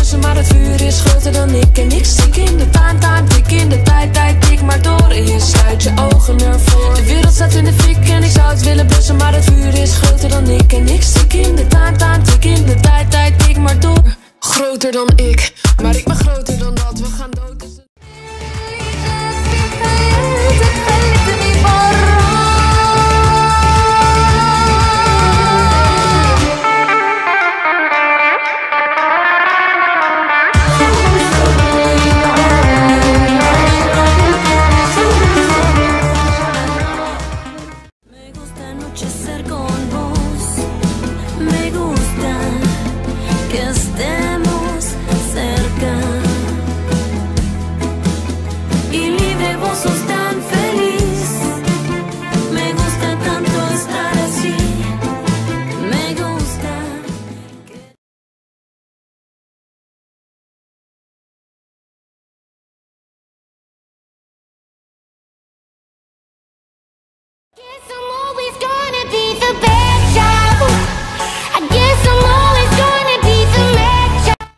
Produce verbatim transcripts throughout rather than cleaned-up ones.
blussen, maar het vuur is groter dan ik. En ik stik in de time, time, tik in de tijd, tijd, tik maar door. En je sluit je ogen ervoor. De wereld staat in de fik en ik zou het willen blussen, maar het vuur is groter dan ik. En ik stik in de time, time, tik in de tijd, tijd, tik maar door. Groter dan ik, maar ik ben groter dan dat. We gaan dood, dus... Guess I'm always gonna be the bad child. I guess I'm always gonna be the mad child.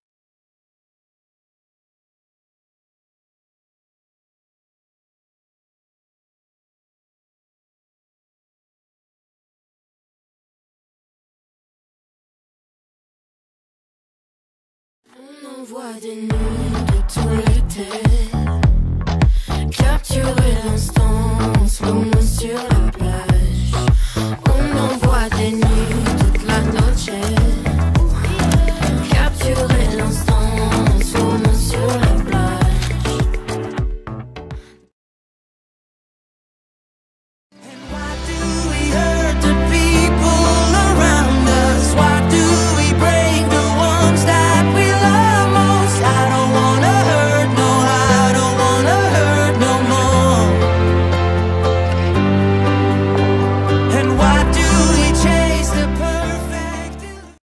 On envoie des nuits de tout l'été, capturer l'instant, slow-mo sur la plage. On envoie des nuits toute la noche, capturer l'instant, slow-mo sur la plage. And why do we hurt the people around us? Why do we break the ones that we love most? I don't wanna hurt, no, I don't wanna hurt no more. And why do we chase the perfect?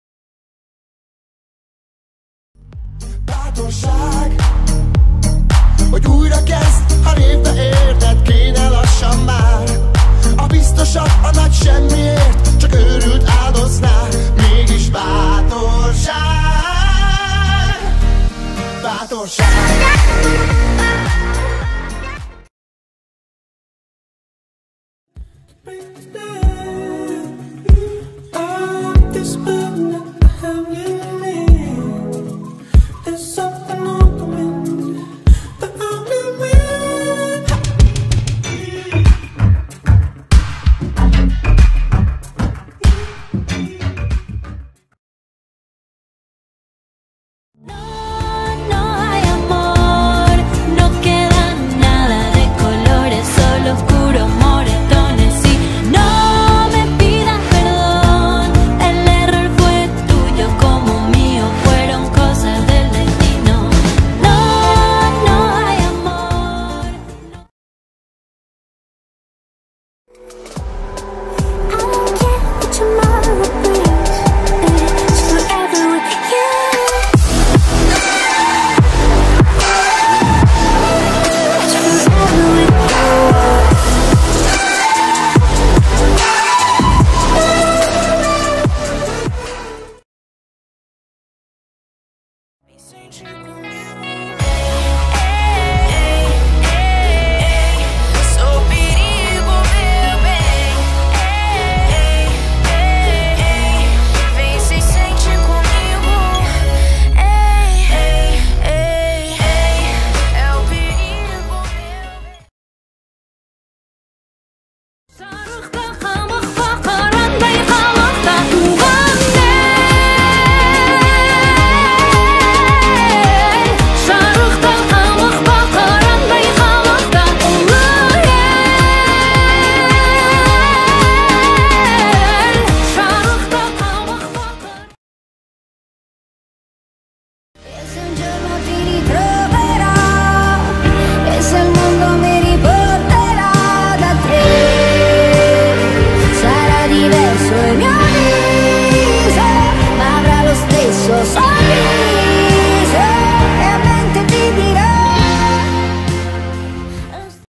Bátorság, hogy újra kezd, ha névbe érted, kéne lassan már. A biztosabb a nagy semmiért, csak őrült áldozná. Mégis bátorság, bátorság. This moon I have you in. There's something